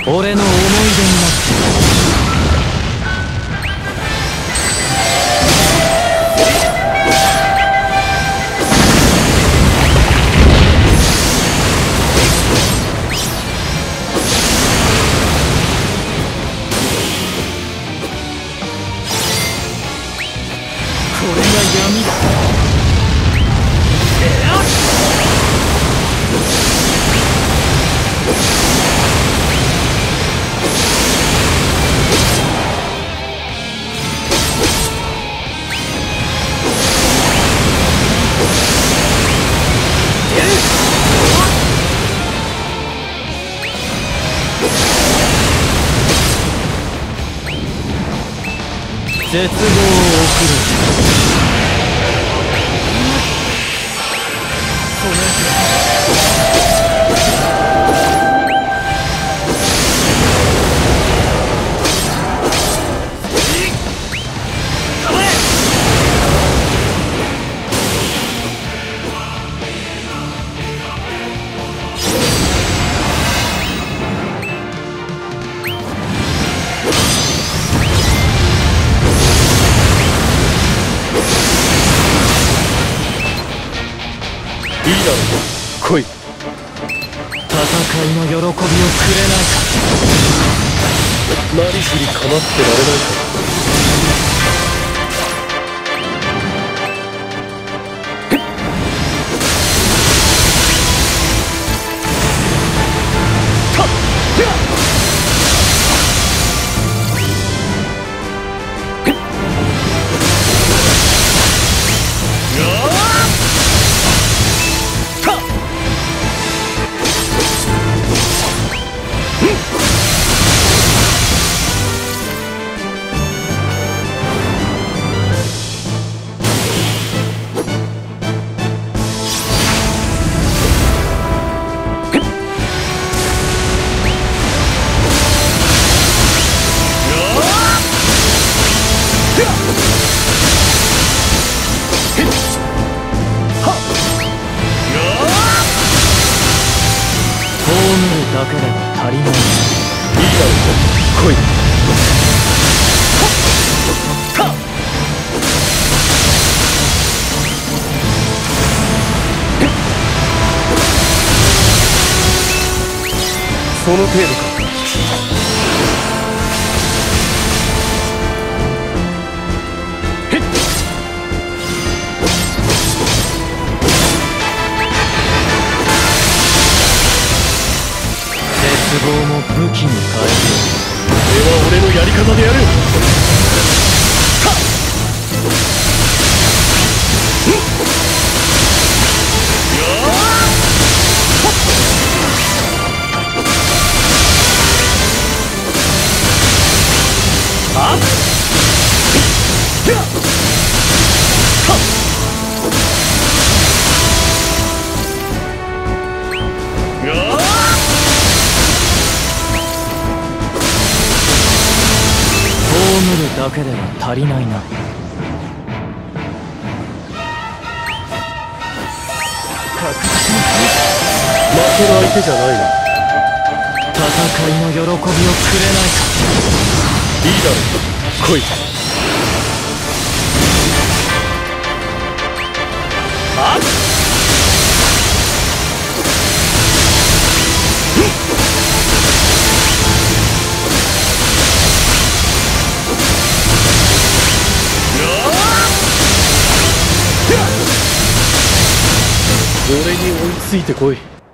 俺の思い出になってこれが闇だ。絶望を送る。 いいだろう、来い。 戦いの喜びをくれないか。 なりふり構ってられないか。 だけでは足りない。いいだろう、来い。その程度か。 絶望も武器に変える。 これは俺のやり方でやる。 葬るだけでは足りないな。確実に負ける相手じゃないな。 戦いの喜びをくれないか。 いいだろう、来い。俺に追いついてこい。